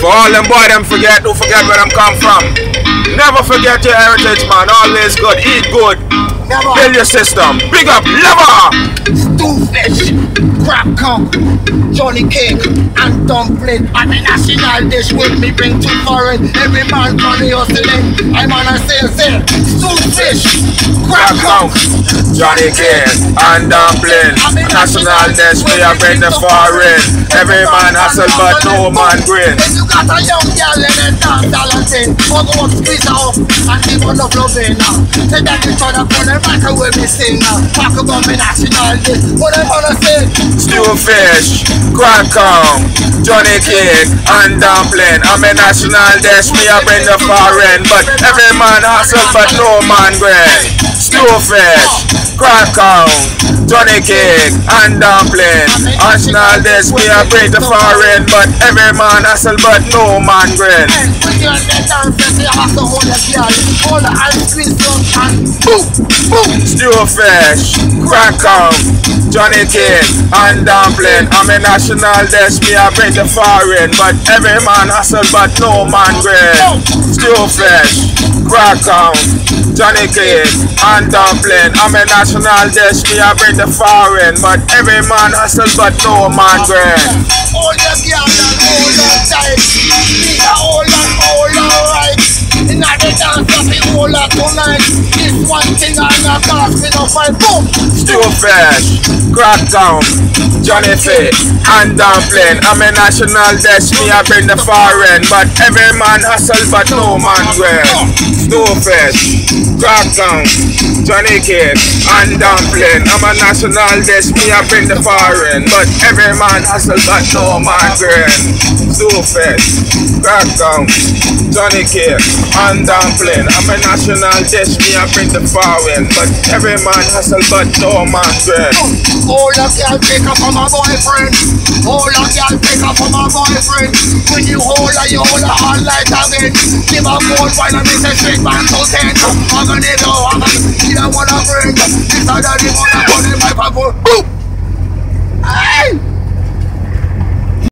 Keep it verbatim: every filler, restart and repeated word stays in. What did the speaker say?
For all them boy them forget, who forget where them come from. Never forget your heritage, man. Always good. Eat good. Never. Build your system. Big up. Never. Stew fish, crab cock, Johnny cake, and dumpling. And the national dish with me bring to foreign. Every man from the hustling. I'm on a sale, sale. Stew fish, crab cock, Johnny cake, and dumpling. National dish we are bring the foreign. Every man hustle but no man grin. If you got a young girl in a dance talented, go go up, squeeze her up, and give her love loving now. Say that you try to put them back away me sing now. Talk about me national dish. What I'm gonna say? Stew fish, crab come, Johnny cake, and dumpling. I'm a national dish, me I bring the foreign. But every man hustle but no man grin. Stew fish, crab come, Johnny cake, and dumpling. National dish, me I bring the foreign. But every man hustle but no man grin. When you're in the dance, you have to hold the girl, hold the ice cream and boom, boom. Stew fish, crab come, Johnny cake, and dumpling. I'm a national dish, me I bring the foreign. But every man hustle but no man grin. Stew fish, crab come, Johnny cake, and dumpling. I'm a national dish, me I bring the foreign. But every man hustle but no man grin. Hold the girl and hold her tight. Me a hold and hold her right. In the dance, I be hold her tonight. This one thing I'm not cast me no fight. Boom. Stew fish, crab come, Johnny cake, and dumpling. I'm a national dish, me I bring the foreign. But every man hustle but no man grin. Stew fish, crab come, Johnny cake, and dumpling. I'm a national dish, me I bring the foreign. But every man hustle but no man grin. Stew fish, crab come, Johnny cake, and dumpling. I'm a national dish, me I bring the foreign. But every man hustle but no man grin. Hold a girl, pick up on my boyfriend. Hold a girl, pick up on my boyfriend. When you hold her, you hold her all night again. Give her more wine and it's a straight man to ten. I'm gonna go